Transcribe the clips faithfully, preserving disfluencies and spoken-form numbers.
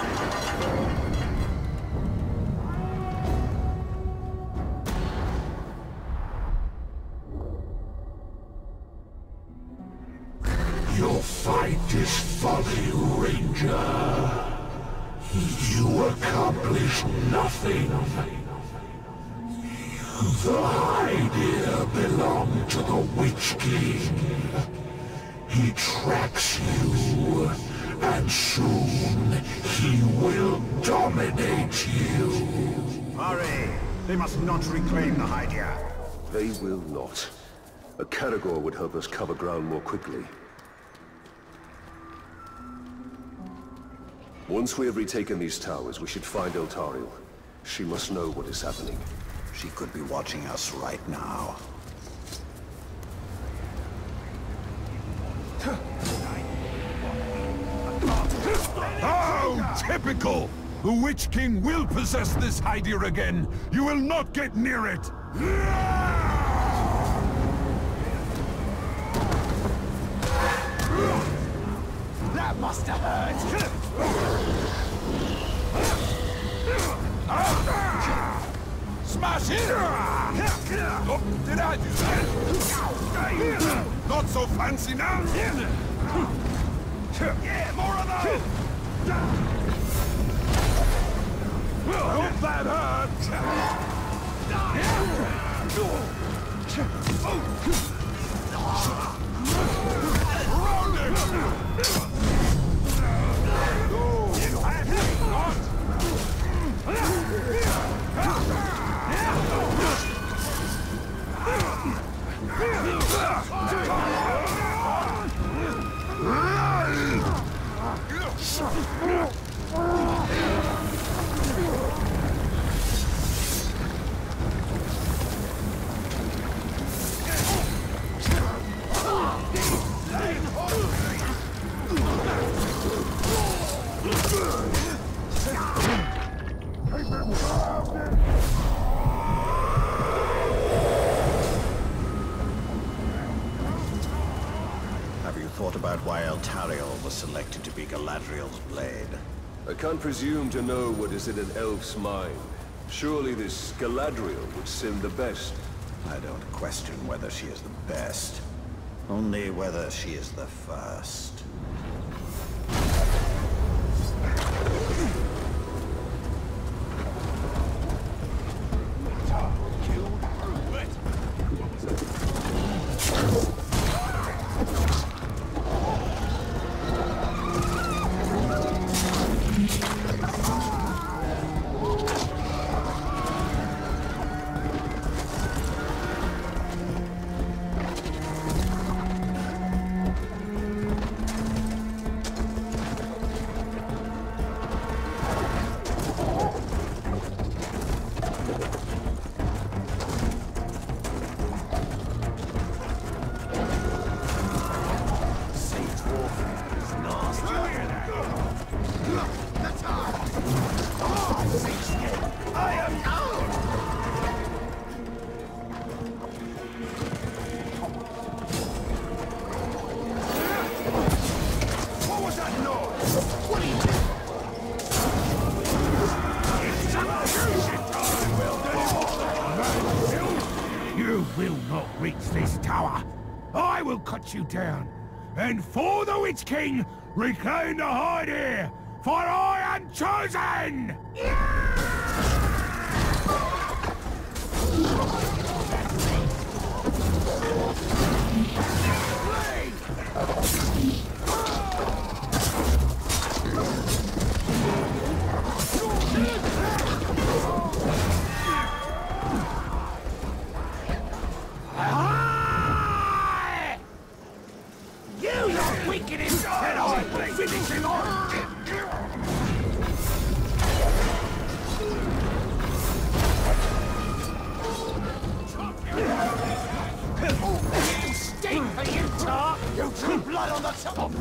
Your fight is folly, Ranger. You accomplish nothing. The Hydir belonged to the Witch King. He tracks you, and soon he will dominate you. Hurry! They must not reclaim the Hydir. They will not. A Caragor would help us cover ground more quickly. Once we have retaken these towers, we should find Eltariel. She must know what is happening. She could be watching us right now. How typical! The Witch King will possess this Hydir again. You will not get near it. That must have hurt! Smash it! Oh, did I do that? Not so fancy now! Yeah, more of those! Hope that hurt! Roll it! Have you thought about why Eltariel was selected to be Galadriel's blade? I can't presume to know what is in an elf's mind. Surely this Galadriel would seem the best. I don't question whether she is the best. Only whether she is the first. You will not reach this tower. I will cut you down. And for the Witch King, reclaim the Hydir, for I am chosen! Finishing on! You stink, you tar! You drew blood on the top of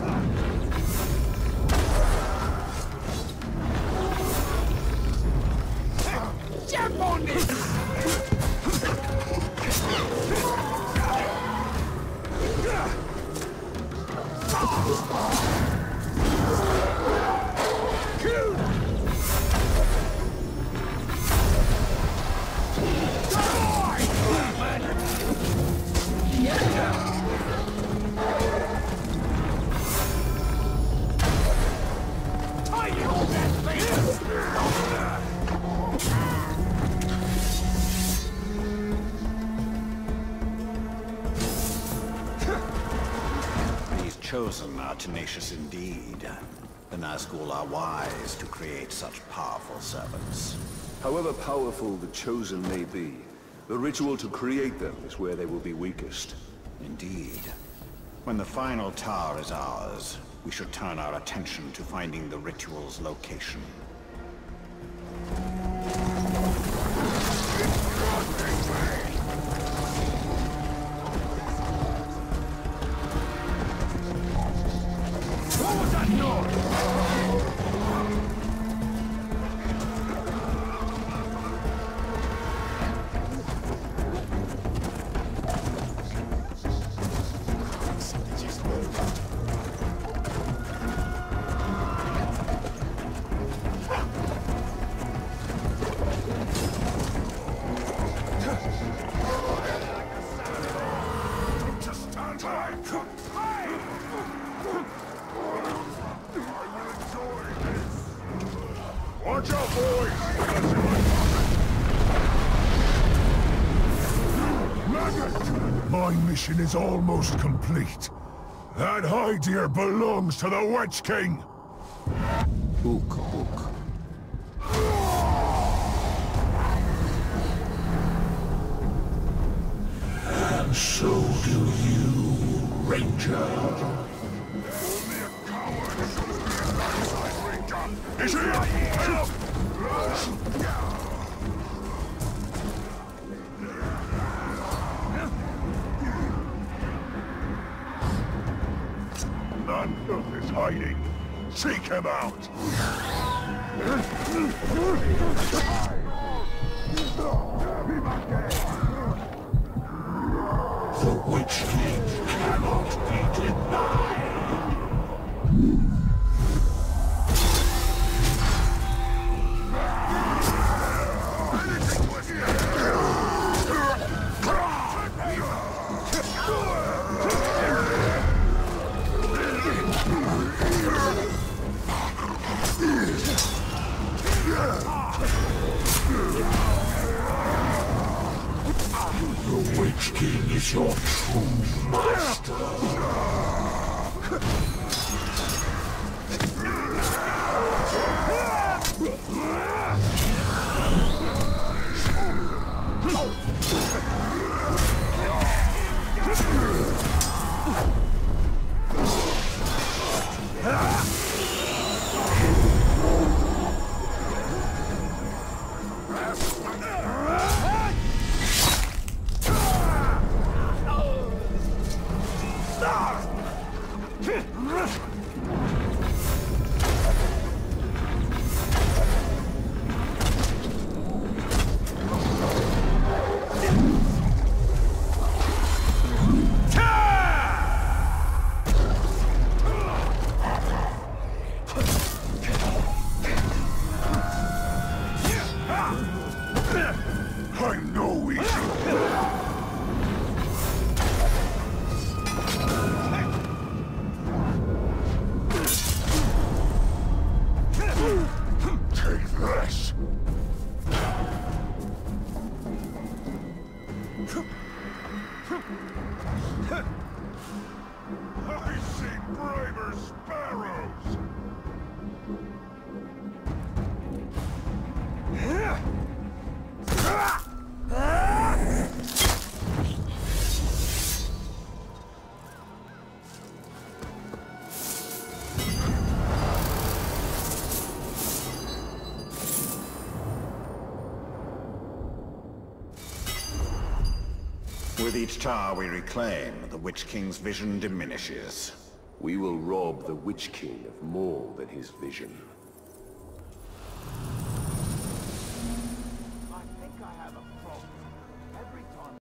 Chosen are tenacious indeed. The Nazgul are wise to create such powerful servants. However powerful the Chosen may be, the ritual to create them is where they will be weakest. Indeed. When the final tower is ours, we should turn our attention to finding the ritual's location. What was that noise? Watch out, boys! Maggot! My mission is almost complete. That hide here belongs to the Witch King! Ook, ook. And so do you, Ranger. Only a coward should be a backside Ranger! Is he? Help! None of this hiding. Seek him out! The Witch King cannot be denied. The Witch King is your true master. I'm no easy. Take this. I see braver sparrows. With each tower we reclaim, the Witch King's vision diminishes. We will rob the Witch King of more than his vision.